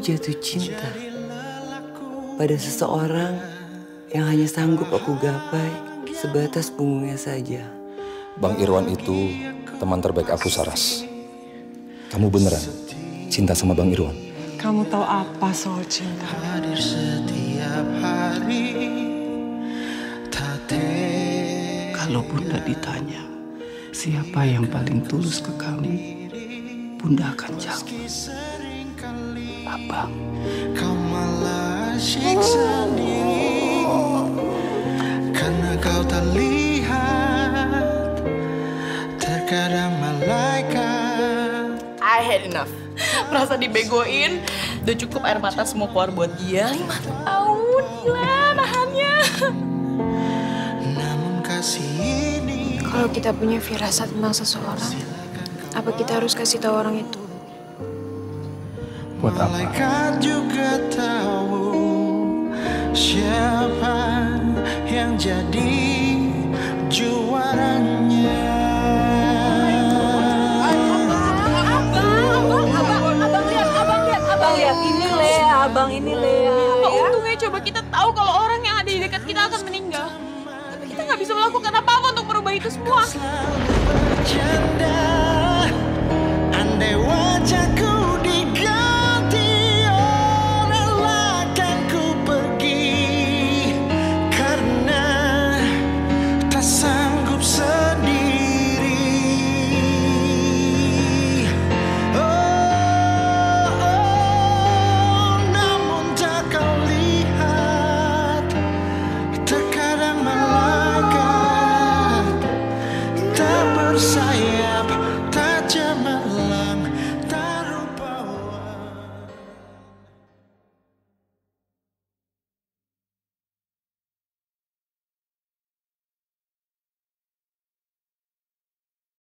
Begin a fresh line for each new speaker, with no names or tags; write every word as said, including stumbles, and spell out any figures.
jatuh cinta pada seseorang yang hanya sanggup aku gapai sebatas punggungnya saja.
Bang Irwan itu teman terbaik aku, Saras. Kamu beneran cinta sama Bang Irwan?
Kamu tahu apa soal cinta?
Hadir setiap hari.
Kalau Bunda ditanya siapa yang paling tulus ke kamu, Bunda akan jawab, Abang.
Kau malah asyik sendiri karena kau tak lihat. Terkadang malaikat.
I had enough. Merasa dibegoin, udah cukup air mata semua keluar buat dia. Lima tahun, gila nahannya.
Namun kasih ini.
Kalau kita punya firasat tentang seseorang, apa kita harus kasih tahu orang itu?
Buat apa?
Malaikat juga tahu siapa yang jadi juaranya.
Abang lihat ini Lea, abang ini Lea.
Apa untungnya coba kita tahu kalau orang yang ada di dekat kita akan meninggal. Tapi kita nggak bisa melakukan apa-apa untuk merubah itu semua.
Bercanda, andai wajahku